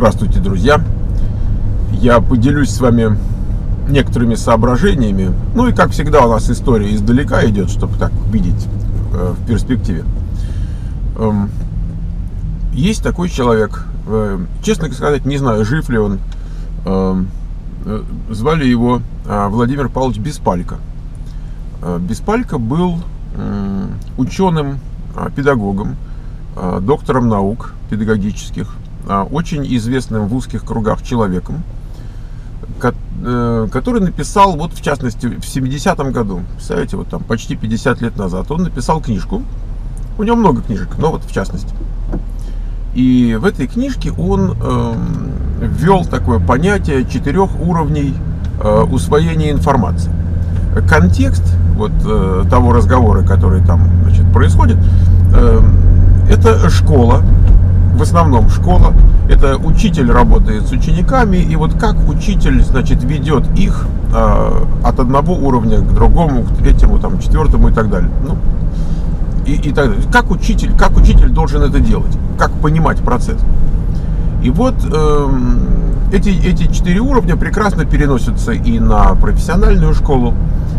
Здравствуйте, друзья! Я поделюсь с вами некоторыми соображениями. Ну и, как всегда, у нас история издалека идет, чтобы так видеть в перспективе. Есть такой человек, честно сказать, не знаю, жив ли он. Звали его Владимир Павлович Беспалько. Беспалько был ученым, педагогом, доктором наук педагогических, очень известным в узких кругах человеком, который написал, вот в частности, в 70-м году, представляете, вот там почти 50 лет назад, он написал книжку. У него много книжек, но вот в частности. И в этой книжке он ввел такое понятие 4 уровней усвоения информации. Контекст вот того разговора, который там, значит, происходит, это школа. В основном школа, это учитель работает с учениками, и вот как учитель, значит, ведет их от одного уровня к другому, к третьему, там, к 4-му и так далее. Ну, и так далее. Как учитель должен это делать, как понимать процесс. И вот эти 4 уровня прекрасно переносятся и на профессиональную школу.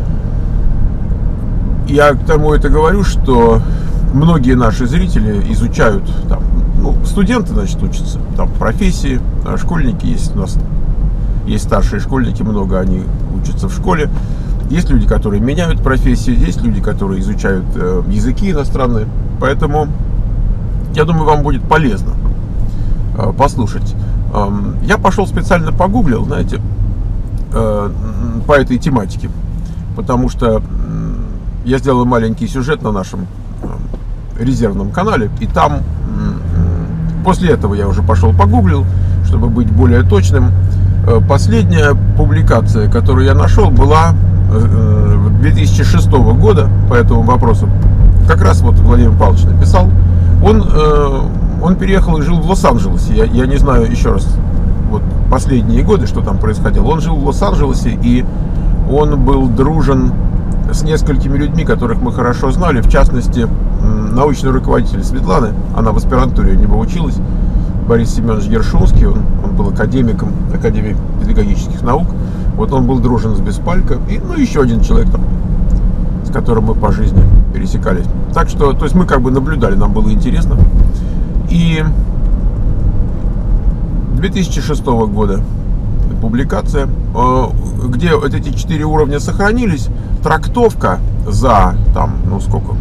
Я к тому это говорю, что многие наши зрители изучают там, ну, студенты, значит, учатся там профессии, школьники есть у нас, есть старшие школьники, много, они учатся в школе. Есть люди, которые меняют профессию, есть люди, которые изучают языки иностранные. Поэтому, я думаю, вам будет полезно послушать. Я пошел специально погуглил, знаете, по этой тематике, потому что я сделал маленький сюжет на нашем резервном канале, и там после этого я уже пошел погуглил, чтобы быть более точным. Последняя публикация, которую я нашел, была 2006 года по этому вопросу. Как раз вот Владимир Павлович написал. Он переехал и жил в Лос-Анджелесе. Я не знаю еще раз вот последние годы, что там происходило. Он жил в Лос-Анджелесе, и он был дружен с несколькими людьми, которых мы хорошо знали. В частности, научный руководитель Светланы, она в аспирантуре у него училась, Борис Семенович Гершунский, он был академиком Академии педагогических наук. Вот он был дружен с Беспалько, и ну, еще один человек там, с которым мы по жизни пересекались. Так что, то есть мы как бы наблюдали, нам было интересно. И 2006 года публикация, где вот эти 4 уровня сохранились, трактовка за там, ну сколько,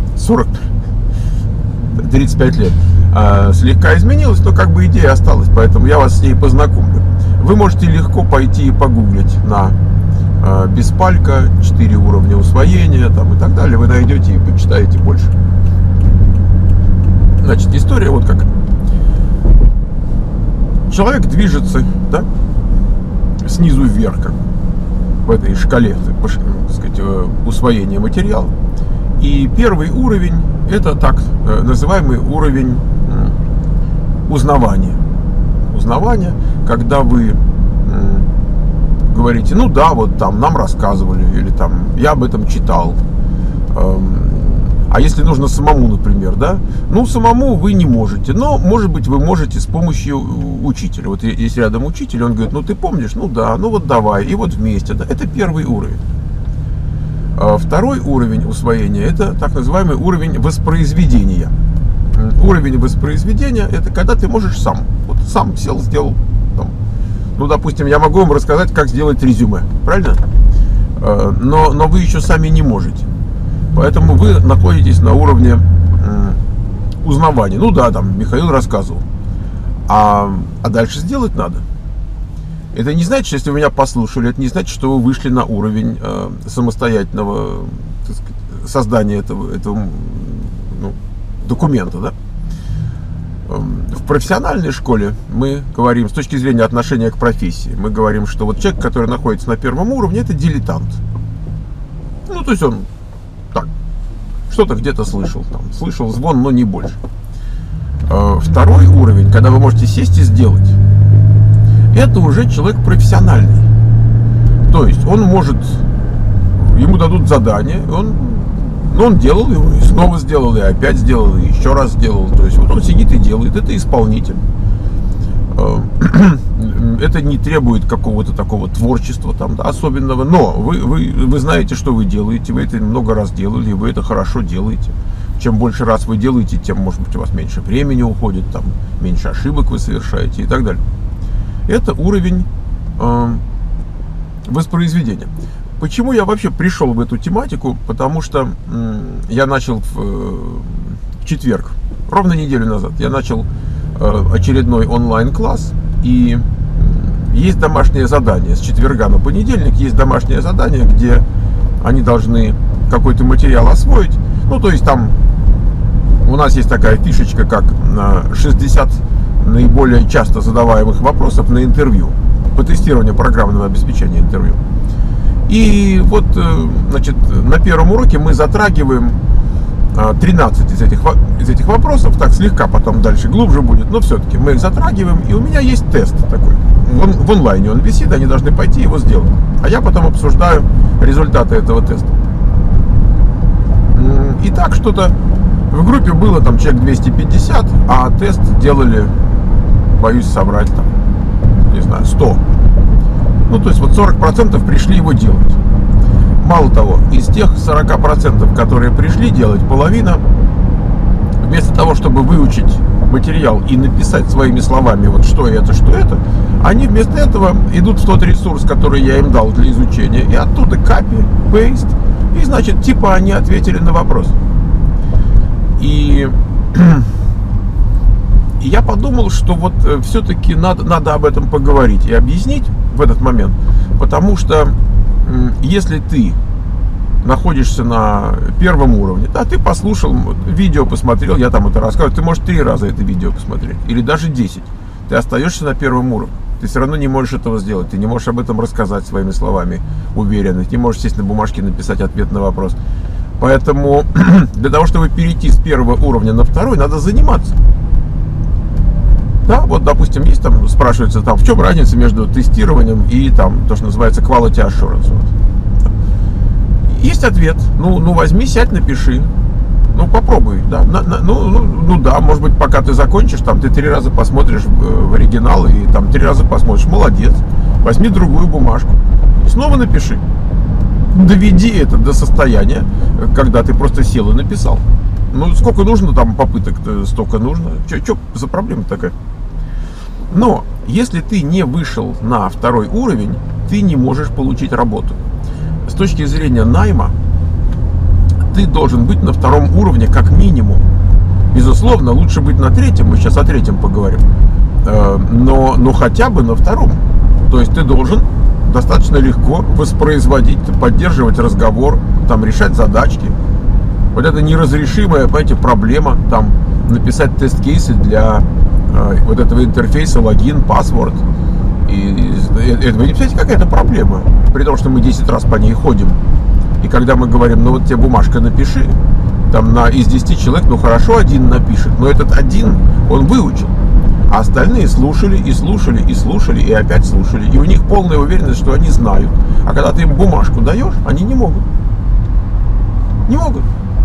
35 лет слегка изменилась, но как бы идея осталась, поэтому я вас с ней познакомлю. Вы можете легко пойти и погуглить на Беспалько 4 уровня усвоения там, и так далее, вы найдете и почитаете больше. Значит, история вот как. Человек движется, да, снизу вверх, как в этой шкале, так сказать, усвоения материала. И первый уровень — это так называемый уровень узнавания. Узнавание, когда вы говорите, ну да, вот там нам рассказывали, или там я об этом читал. А если нужно самому, например, да, ну самому вы не можете, но, может быть, вы можете с помощью учителя. Вот есть рядом учитель, он говорит, ну ты помнишь, ну да, ну вот давай, и вот вместе, да. Это первый уровень. Второй уровень усвоения — это так называемый уровень воспроизведения. Уровень воспроизведения — это когда ты можешь сам, вот сам сел, сделал, там, ну, допустим, я могу вам рассказать, как сделать резюме, правильно? Но вы еще сами не можете. Поэтому вы находитесь на уровне узнавания. Ну да, там Михаил рассказывал. А дальше сделать надо. Это не значит, что если вы меня послушали, это не значит, что вы вышли на уровень самостоятельного, так сказать, создания этого ну, документа. Да? В профессиональной школе мы говорим, с точки зрения отношения к профессии, мы говорим, что вот человек, который находится на первом уровне, это дилетант. Ну, то есть он так, что-то где-то слышал, там, слышал звон, но не больше. Второй уровень, когда вы можете сесть и сделать, это уже человек профессиональный. То есть он может, ему дадут задание, он делал его, и снова сделал, и опять сделал, и еще раз сделал. То есть вот он сидит и делает, это исполнитель. Это не требует какого-то такого творчества там, да, особенного, но вы знаете, что вы делаете, вы это много раз делали, вы это хорошо делаете. Чем больше раз вы делаете, тем, может быть, у вас меньше времени уходит, там, меньше ошибок вы совершаете и так далее. Это уровень воспроизведения. Почему я вообще пришел в эту тематику? Потому что я начал в четверг, ровно неделю назад, я начал очередной онлайн-класс, и есть домашнее задание. С четверга на понедельник есть домашнее задание, где они должны какой-то материал освоить. Ну, то есть там у нас есть такая фишечка, как 60 наиболее часто задаваемых вопросов на интервью, по тестированию программного обеспечения интервью. И вот, значит, на первом уроке мы затрагиваем 13 из этих вопросов, так слегка, потом дальше глубже будет, но все-таки мы их затрагиваем, и у меня есть тест такой, в онлайне он висит, они должны пойти его сделать, а я потом обсуждаю результаты этого теста. И так что-то в группе было там человек 250, а тест делали, боюсь соврать, там, не знаю, 100. Ну, то есть вот 40% пришли его делать. Мало того, из тех 40%, которые пришли делать, половина, вместо того, чтобы выучить материал и написать своими словами, вот что это, они вместо этого идут в тот ресурс, который я им дал для изучения, и оттуда copy, paste, и, значит, типа они ответили на вопрос. И я подумал, что вот все-таки надо об этом поговорить и объяснить в этот момент, потому что если ты находишься на первом уровне, да, ты послушал, видео посмотрел, я там это рассказываю, ты можешь 3 раза это видео посмотреть, или даже 10, ты остаешься на первом уровне, ты все равно не можешь этого сделать, ты не можешь об этом рассказать своими словами уверенно, ты не можешь сесть на бумажке и написать ответ на вопрос. Поэтому для того, чтобы перейти с первого уровня на второй, надо заниматься. Да, вот, допустим, есть там, спрашивается, там, в чем разница между тестированием и там, то, что называется quality assurance. Вот. Есть ответ. Ну, возьми, сядь, напиши. Ну, попробуй, да. Ну, да, может быть, пока ты закончишь, там, ты 3 раза посмотришь в оригинал и там 3 раза посмотришь. Молодец. Возьми другую бумажку. Снова напиши. Доведи это до состояния, когда ты просто сел и написал. Ну, сколько нужно там попыток, столько нужно. Че за проблема такая? Но если ты не вышел на второй уровень, ты не можешь получить работу. С точки зрения найма, ты должен быть на втором уровне как минимум. Безусловно, лучше быть на третьем, мы сейчас о третьем поговорим, но хотя бы на втором. То есть ты должен достаточно легко воспроизводить, поддерживать разговор, там, решать задачки. Вот это неразрешимая, понимаете, проблема, там, написать тест-кейсы для вот этого интерфейса, логин, паспорт. И это, вы не представляете, какая-то проблема. При том, что мы 10 раз по ней ходим. И когда мы говорим, ну вот тебе бумажка напиши, там из 10 человек, ну хорошо, 1 напишет. Но этот 1 он выучил. А остальные слушали, и слушали, и слушали, и опять слушали. И у них полная уверенность, что они знают. А когда ты им бумажку даешь, они не могут. Не могут.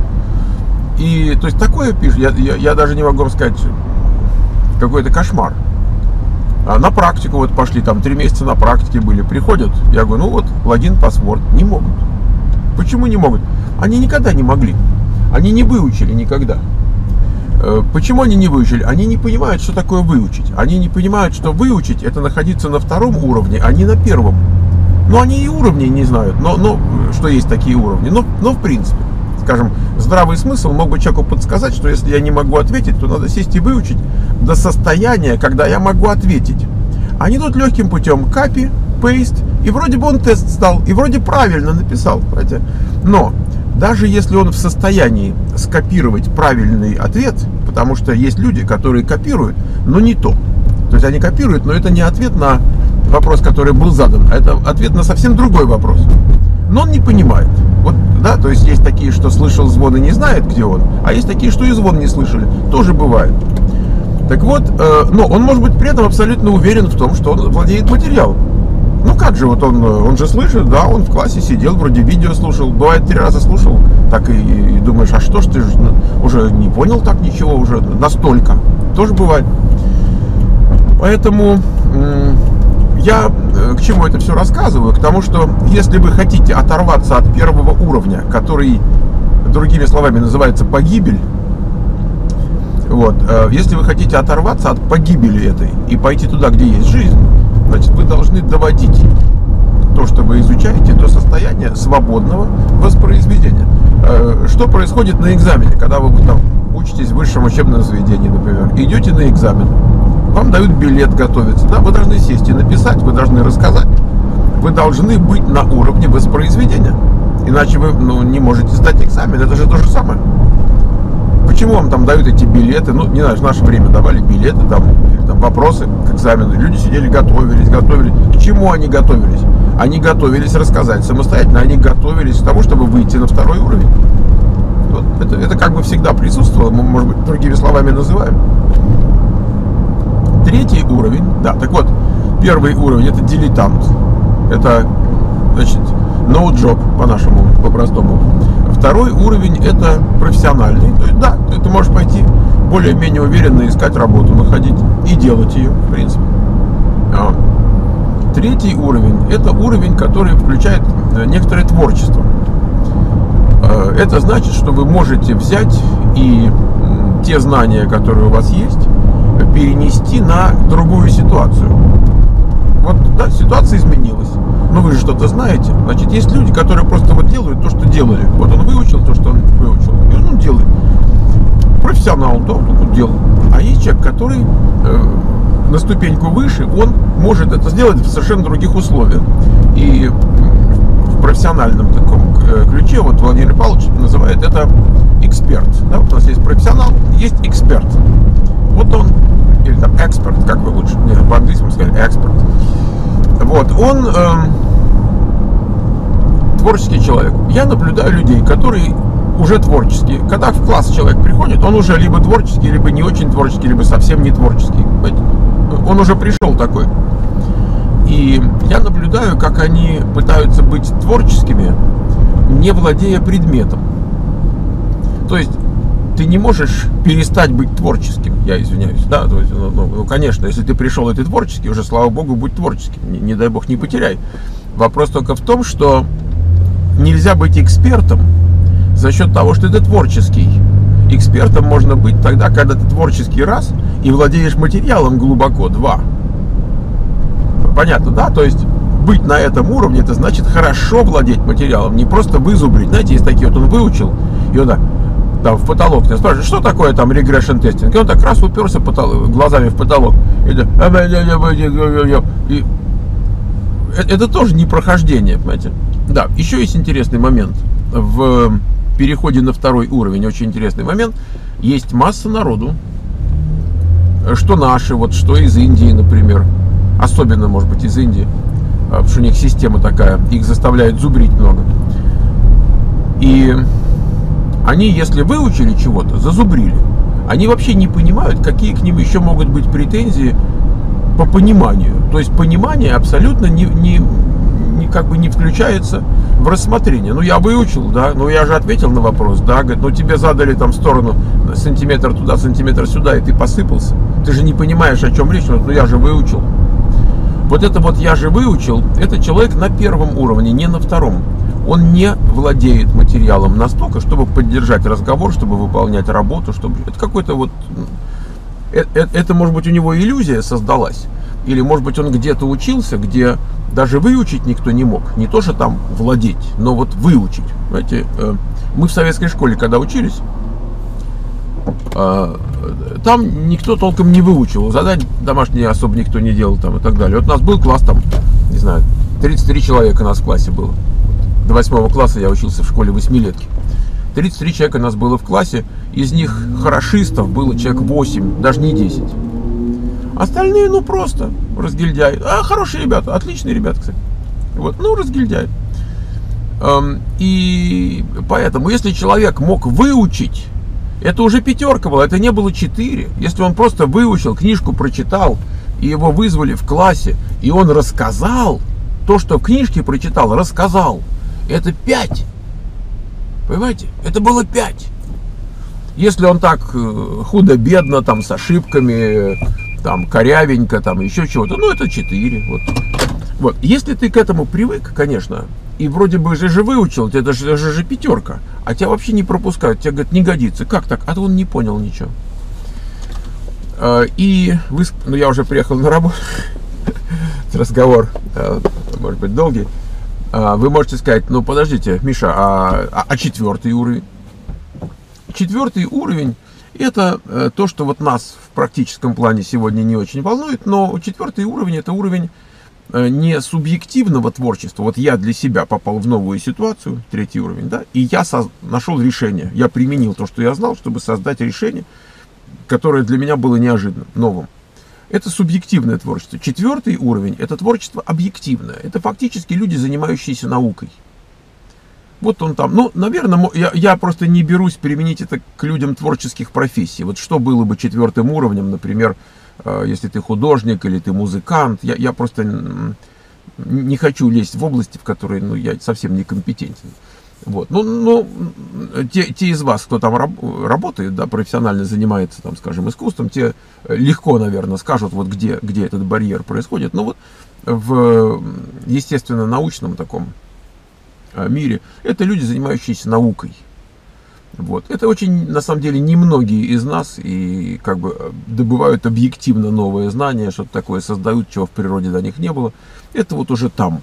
И, то есть, такое пишет, я даже не могу вам сказать, какой-то кошмар. А на практику вот пошли, там 3 месяца на практике были, приходят, я говорю, ну вот, логин, паспорт, не могут. Почему не могут? Они никогда не могли, они не выучили никогда. Почему они не выучили? Они не понимают, что такое выучить. Они не понимают, что выучить — это находиться на втором уровне, а не на первом. Ну, они и уровней не знают, но что есть такие уровни, но в принципе. Скажем, здравый смысл мог бы человеку подсказать, что если я не могу ответить, то надо сесть и выучить до состояния, когда я могу ответить. Они идут легким путем, copy, paste, и вроде бы он тест сдал, и вроде правильно написал, понимаете? Но даже если он в состоянии скопировать правильный ответ, потому что есть люди, которые копируют, но не то. То есть они копируют, но это не ответ на вопрос, который был задан, а это ответ на совсем другой вопрос. Но он не понимает. Вот, да, то есть есть такие, что слышал звон и не знает, где он, а есть такие, что и звон не слышали. Тоже бывает. Так вот, но он может быть при этом абсолютно уверен в том, что он владеет материалом. Ну как же, вот он же слышит, да, он в классе сидел, вроде видео слушал, бывает 3 раза слушал, так и думаешь, а что ж ты уже не понял так ничего, уже настолько. Тоже бывает. Поэтому я к чему это все рассказываю? К тому, что если вы хотите оторваться от первого уровня, который, другими словами, называется погибель, вот, если вы хотите оторваться от погибели этой и пойти туда, где есть жизнь, значит, вы должны доводить то, что вы изучаете, до состояния свободного воспроизведения. Что происходит на экзамене, когда вы там учитесь в высшем учебном заведении, например, идете на экзамен, вам дают билет готовиться, да, вы должны сесть и написать, вы должны рассказать, вы должны быть на уровне воспроизведения, иначе вы не можете сдать экзамен, это же то же самое. Почему вам там дают эти билеты? Ну, не знаю, в наше время давали билеты, там вопросы к экзамену. Люди сидели, готовились. К чему они готовились? Они готовились рассказать самостоятельно, они готовились к тому, чтобы выйти на второй уровень. Вот. Это как бы всегда присутствовало, мы, может быть, другими словами называем. Третий уровень, да, так вот, первый уровень — это дилетант. Это, значит, no job, по-нашему, по-простому. Второй уровень — это профессиональный. То есть, да, ты можешь пойти более-менее уверенно искать работу, находить и делать ее, в принципе. Третий уровень — это уровень, который включает некоторое творчество. Это значит, что вы можете взять и те знания, которые у вас есть, перенести на другую ситуацию. Вот, да, ситуация изменилась. Но вы же что-то знаете. Значит, есть люди, которые просто вот делают то, что делали. Вот он выучил то, что он выучил, и он делает. Профессионал, да, он тут делает. А есть человек, который на ступеньку выше, он может это сделать в совершенно других условиях. И в профессиональном таком ключе, вот Владимир Павлович называет это эксперт. Да, вот у нас есть профессионал, есть эксперт. Вот он, или там эксперт, как вы лучше, не, по-английски сказали, эксперт. Вот, он творческий человек. Я наблюдаю людей, которые уже творческие. Когда в класс человек приходит, он уже либо творческий, либо не очень творческий, либо совсем не творческий. Он уже пришел такой. И я наблюдаю, как они пытаются быть творческими, не владея предметом. То есть ты не можешь перестать быть творческим, я извиняюсь, да, то есть, конечно, если ты пришел и ты творческий, уже, слава богу, будь творческим, не дай бог, не потеряй. Вопрос только в том, что нельзя быть экспертом за счет того, что ты творческий. Экспертом можно быть тогда, когда ты творческий раз и владеешь материалом глубоко два. Понятно, да? То есть быть на этом уровне, это значит хорошо владеть материалом, не просто вызубрить. Знаете, есть такие, вот он выучил, и он там в потолок тебя спрашивает, что такое там regression testing, и он так раз уперся глазами в потолок, и это тоже не прохождение, понимаете? Да, еще есть интересный момент в переходе на второй уровень, очень интересный момент. Есть масса народу, что наши, вот что из Индии, например, особенно, может быть, из Индии, потому что у них система такая, их заставляет зубрить много. И они, если выучили чего-то, зазубрили. Они вообще не понимают, какие к ним еще могут быть претензии по пониманию. То есть понимание абсолютно как бы не включается в рассмотрение. Ну, я выучил, да, ну, я же ответил на вопрос, да, говорит, ну, тебе задали там в сторону сантиметр туда, сантиметр сюда, и ты посыпался. Ты же не понимаешь, о чем речь, ну, я же выучил. Вот это вот «я же выучил» — это человек на первом уровне, не на втором. Он не владеет материалом настолько, чтобы поддержать разговор, чтобы выполнять работу, чтобы... Это какой-то вот... Это, может быть, у него иллюзия создалась. Или, может быть, он где-то учился, где даже выучить никто не мог. Не то, что там владеть, но вот выучить. Знаете, мы в советской школе, когда учились, там никто толком не выучил. Задать домашние особо никто не делал там и так далее. Вот у нас был класс там, не знаю, 33 человека у нас в классе было. До 8 класса я учился в школе 8-летки. 33 человека у нас было в классе. Из них хорошистов было человек 8, даже не 10. Остальные, ну, просто разгильдяи. Хорошие ребята, отличные ребята, кстати. Вот, ну, разгильдяи. И поэтому, если человек мог выучить, это уже 5 была, это не было 4. Если он просто выучил, книжку прочитал, и его вызвали в классе, и он рассказал то, что в книжке прочитал, рассказал, это 5. Понимаете? Это было 5. Если он так худо-бедно, там, с ошибками, там корявенько, там еще чего-то, ну это 4. Вот. Если ты к этому привык, конечно, и вроде бы же выучил, это же 5, а тебя вообще не пропускают, тебя говорят, не годится. Как так? А он не понял ничего. И я уже приехал на работу, разговор, может быть, долгий. Вы можете сказать, ну подождите, Миша, а 4-й уровень? 4-й уровень — это то, что вот нас в практическом плане сегодня не очень волнует, но 4-й уровень — это уровень не субъективного творчества. Вот я для себя попал в новую ситуацию, 3-й уровень, да, и я нашел решение. Я применил то, что я знал, чтобы создать решение, которое для меня было неожиданным, новым. Это субъективное творчество. 4-й уровень — это творчество объективное. Это фактически люди, занимающиеся наукой. Вот он там. Ну, наверное, я просто не берусь применить это к людям творческих профессий. Вот что было бы 4-м уровнем, например, если ты художник или ты музыкант. Я просто не хочу лезть в области, в которой я совсем некомпетентен. Вот. Те из вас, кто там работает, да, профессионально занимается, там, скажем, искусством, те легко, наверное, скажут, вот где этот барьер происходит. Но вот в естественно-научном таком мире это люди, занимающиеся наукой. Вот. Это очень, на самом деле, немногие из нас и как бы добывают объективно новое знание, что-то такое создают, чего в природе до них не было. Это вот уже там.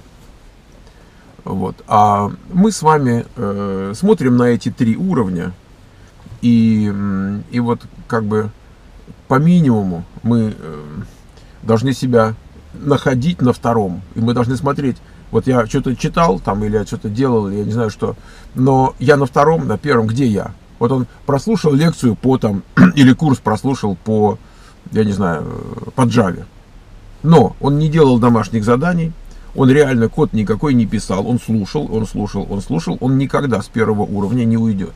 Вот. А мы с вами смотрим на эти 3 уровня, и вот как бы по минимуму мы должны себя находить на 2-м, и мы должны смотреть. Вот я что-то читал там, или я что-то делал, или я не знаю что, но я на 2-м, на 1-м, где я? Вот он прослушал лекцию по там, или курс прослушал по, я не знаю, по Java, но он не делал домашних заданий, он реально код никакой не писал, он слушал, он никогда с 1-го уровня не уйдет.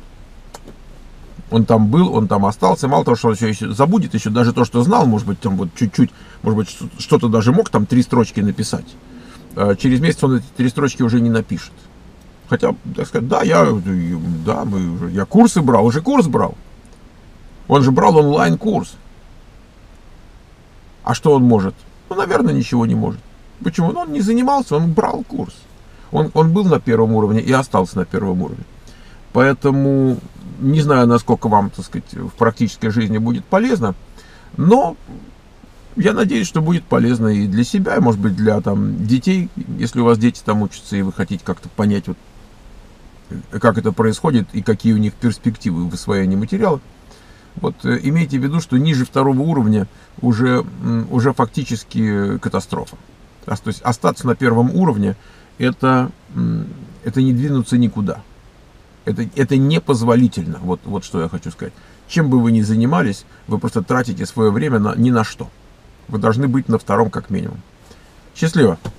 Он там был, он там остался, мало того, что он еще забудет еще даже то, что знал, может быть, там вот чуть-чуть, может быть, что-то даже мог там 3 строчки написать. Через месяц он эти 3 строчки уже не напишет. Хотя, так сказать, я курсы брал, уже курс брал. Он же брал онлайн-курс. А что он может? Ну, наверное, ничего не может. Почему? Ну, он не занимался, он брал курс. Он был на 1-м уровне и остался на 1-м уровне. Поэтому не знаю, насколько вам, так сказать, в практической жизни будет полезно, но я надеюсь, что будет полезно и для себя, и, может быть, для там детей, если у вас дети там учатся, и вы хотите как-то понять, вот, как это происходит и какие у них перспективы в освоении материала. Вот имейте в виду, что ниже 2-го уровня уже фактически катастрофа. То есть остаться на 1-м уровне это не двинуться никуда. Это непозволительно. Вот что я хочу сказать. Чем бы вы ни занимались, вы просто тратите свое время ни на что. Вы должны быть на 2-м как минимум. Счастливо!